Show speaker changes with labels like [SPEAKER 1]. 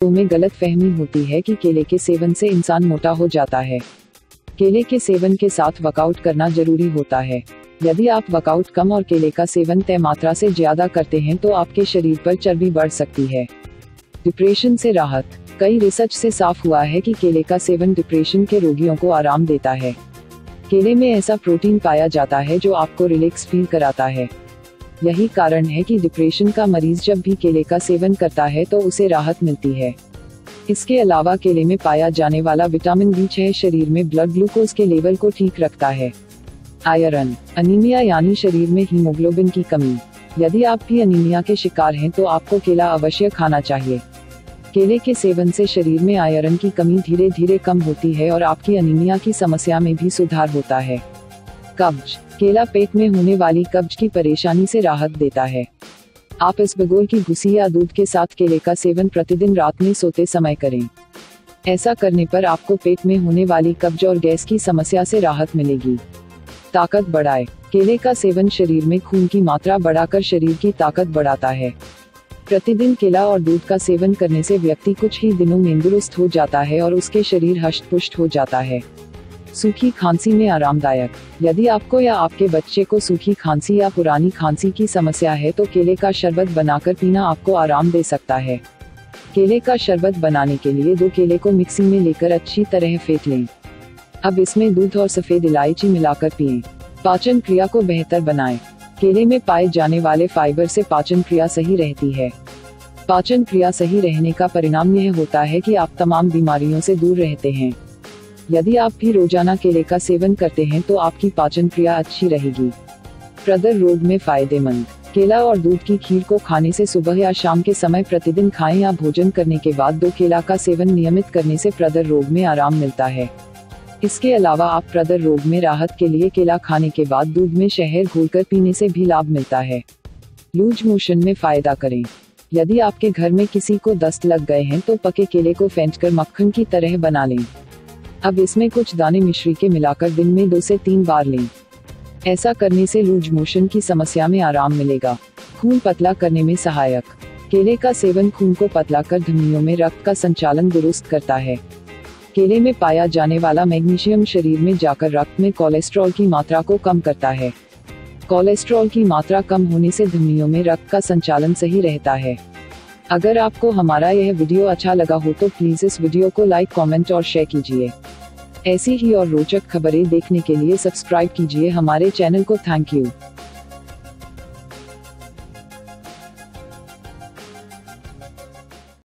[SPEAKER 1] में गलतफहमी होती है कि केले के सेवन से इंसान मोटा हो जाता है। केले के सेवन के साथ वर्कआउट करना जरूरी होता है। यदि आप वर्कआउट कम और केले का सेवन तय मात्रा से ज्यादा करते हैं तो आपके शरीर पर चर्बी बढ़ सकती है। डिप्रेशन से राहत। कई रिसर्च से साफ हुआ है कि केले का सेवन डिप्रेशन के रोगियों को आराम देता है। केले में ऐसा प्रोटीन पाया जाता है जो आपको रिलैक्स फील कराता है। यही कारण है कि डिप्रेशन का मरीज जब भी केले का सेवन करता है तो उसे राहत मिलती है। इसके अलावा केले में पाया जाने वाला विटामिन B6 शरीर में ब्लड ग्लूकोज के लेवल को ठीक रखता है। आयरन। अनीमिया यानी शरीर में हीमोग्लोबिन की कमी। यदि आप भी अनीमिया के शिकार हैं तो आपको केला अवश्य खाना चाहिए। केले के सेवन से शरीर में आयरन की कमी धीरे धीरे कम होती है और आपकी अनीमिया की समस्या में भी सुधार होता है। कब्ज। केला पेट में होने वाली कब्ज की परेशानी से राहत देता है। आप इसबगोल की भूसी या दूध के साथ केले का सेवन प्रतिदिन रात में सोते समय करें। ऐसा करने पर आपको पेट में होने वाली कब्ज और गैस की समस्या से राहत मिलेगी। ताकत बढ़ाए। केले का सेवन शरीर में खून की मात्रा बढ़ाकर शरीर की ताकत बढ़ाता है। प्रतिदिन केला और दूध का सेवन करने से व्यक्ति कुछ ही दिनों में दुरुस्त हो जाता है और उसके शरीर हष्ट-पुष्ट हो जाता है। सूखी खांसी में आरामदायक। यदि आपको या आपके बच्चे को सूखी खांसी या पुरानी खांसी की समस्या है तो केले का शरबत बनाकर पीना आपको आराम दे सकता है। केले का शरबत बनाने के लिए 2 केले को मिक्सी में लेकर अच्छी तरह फेंट लें। अब इसमें दूध और सफेद इलायची मिलाकर पिएं। पाचन क्रिया को बेहतर बनाएं। केले में पाए जाने वाले फाइबर से पाचन क्रिया सही रहती है। पाचन क्रिया सही रहने का परिणाम यह होता है कि आप तमाम बीमारियों से दूर रहते हैं। यदि आप भी रोजाना केले का सेवन करते हैं तो आपकी पाचन क्रिया अच्छी रहेगी। प्रदर रोग में फायदेमंद। केला और दूध की खीर को खाने से सुबह या शाम के समय प्रतिदिन खाएं या भोजन करने के बाद 2 केला का सेवन नियमित करने से प्रदर रोग में आराम मिलता है। इसके अलावा आप प्रदर रोग में राहत के लिए केला खाने के बाद दूध में शहद घोलकर पीने से भी लाभ मिलता है। लूज मोशन में फायदा करें। यदि आपके घर में किसी को दस्त लग गए हैं तो पके केले को फेंटकर मक्खन की तरह बना लें। अब इसमें कुछ दाने मिश्री के मिलाकर दिन में 2 से 3 बार लें। ऐसा करने से लूज मोशन की समस्या में आराम मिलेगा। खून पतला करने में सहायक। केले का सेवन खून को पतला कर धमनियों में रक्त का संचालन दुरुस्त करता है। केले में पाया जाने वाला मैग्नीशियम शरीर में जाकर रक्त में कोलेस्ट्रॉल की मात्रा को कम करता है। कोलेस्ट्रॉल की मात्रा कम होने से धमनियों में रक्त का संचालन सही रहता है। अगर आपको हमारा यह वीडियो अच्छा लगा हो तो प्लीज इस वीडियो को लाइक, कमेंट और शेयर कीजिए। ऐसी ही और रोचक खबरें देखने के लिए सब्सक्राइब कीजिए हमारे चैनल को। Thank you.